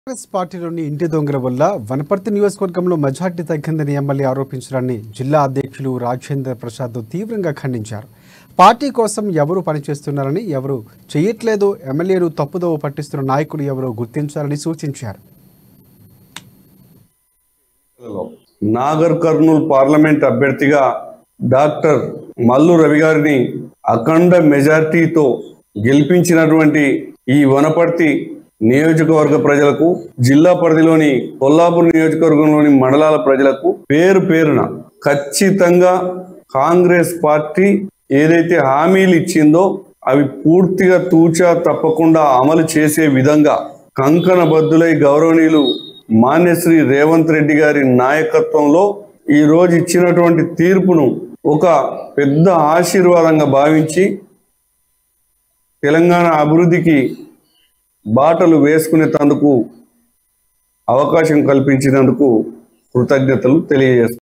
కాంగ్రెస్ పార్టీలోని ఇంటి దొంగల వల్ల వనపర్తి నియోజకవర్గంలో మెజార్టీ తగ్గిందని ఎమ్మెల్యే ఆరోపించడాన్ని జిల్లా అధ్యక్షులు రాజేంద్ర ప్రసాద్ తీవ్రంగా ఖండించారు. పార్టీ కోసం ఎవరు పనిచేస్తున్నారని, ఎవరు చేయట్లేదు, ఎమ్మెల్యేలు తప్పుదోవ పట్టిస్తున్న నాయకులు ఎవరో గుర్తించాలని సూచించారు. నాగర్ కర్నూల్ పార్లమెంట్ అభ్యర్థిగా డాక్టర్ మల్లు రవి గారిని అఖండ మెజార్టీతో గెలిపించినటువంటి ఈ వనపర్తి నియోజకవర్గ ప్రజలకు, జిల్లా పరిధిలోని కొల్లాపూర్ నియోజకవర్గంలోని మండలాల ప్రజలకు పేరు పేరున ఖచ్చితంగా కాంగ్రెస్ పార్టీ ఏదైతే హామీలు ఇచ్చిందో అవి పూర్తిగా తూచా తప్పకుండా అమలు చేసే విధంగా కంకణబద్దులై గౌరవనీయులు మాన్యశ్రీ రేవంత్ రెడ్డి గారి నాయకత్వంలో ఈ రోజు ఇచ్చినటువంటి తీర్పును ఒక పెద్ద ఆశీర్వాదంగా భావించి తెలంగాణ అభివృద్ధికి బాటలు వేసుకునేందుకు అవకాశం కల్పించినందుకు కృతజ్ఞతలు తెలియజేస్తున్నాను.